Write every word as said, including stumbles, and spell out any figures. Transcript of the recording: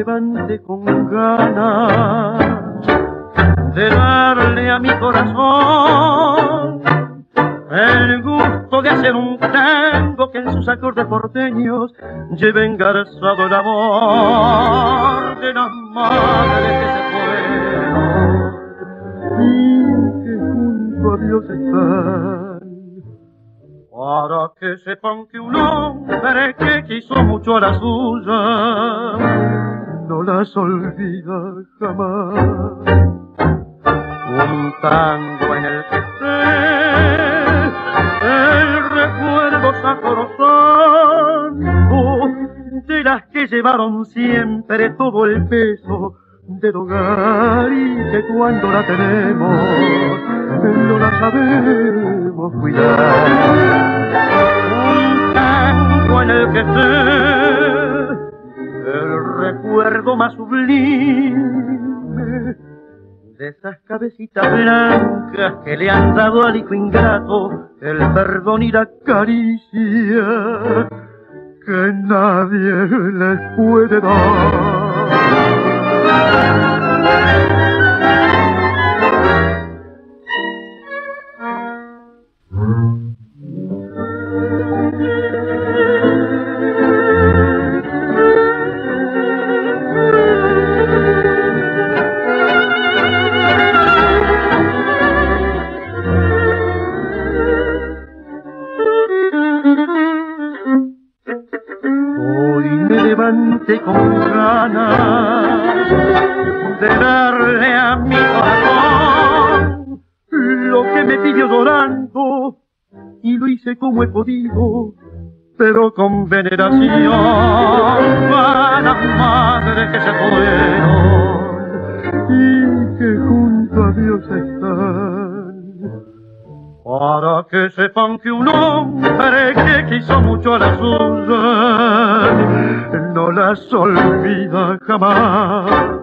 levante con ganas de darle a mi corazón el gusto de hacer un tango que en sus acordes porteños lleve engarzado el amor de las madres que se fueron y que junto a Dios están, para que sepan que un hombre que quiso mucho a la suya no las olvida jamás. Un tango en el que esté el recuerdo sacrosanto de las que llevaron siempre todo el peso del hogar y que cuando la tenemos no la sabemos cuidar. Un tango en el que esté el recuerdo más sublime de esas cabecitas blancas que le han dado al hijo ingrato el perdón y la caricia que nadie les puede dar. Con ganas de darle a mi corazón lo que me pidió llorando y lo hice como he podido, pero con veneración a las madres que se fueron y que junto a Dios están, para que sepan que un hombre que quiso mucho a la suya no las olvida jamás.